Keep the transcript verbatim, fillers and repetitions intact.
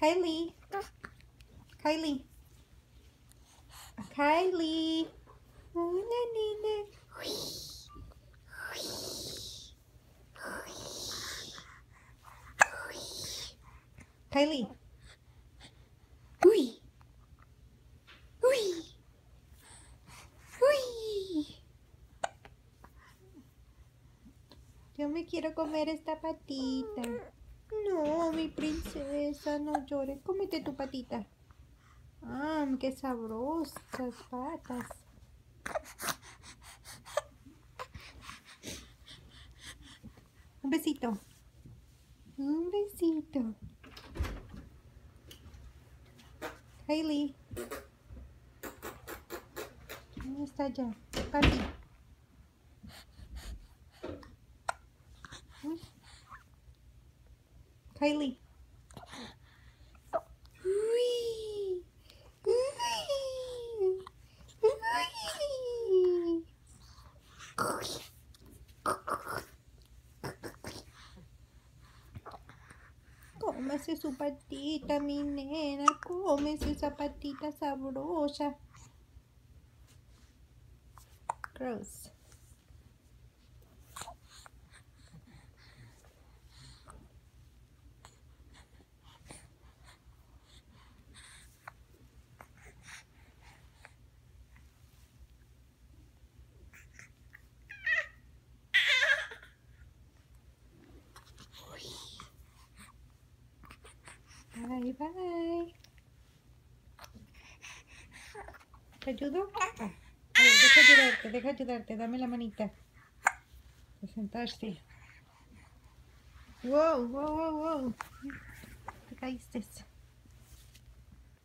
Kylie. Kylie. Kylie. Hola, nena. Kylie. Uy. Uy. Uy. Yo me quiero comer esta patita. No, mi princesa, no llores. Cómete tu patita. Ah, qué sabrosas patas. Un besito. Un besito. Hailey. ¿Dónde está ya? Papi. Kylie. Uy. Uy. Uy. Cómese su patita, mi nena. Cómese esa patita sabrosa. Gross. Bye, bye. ¿Te ayudo? A ver, deja ayudarte, deja ayudarte. Dame la manita. Para sentarse. Wow, wow, wow, wow. Te caíste.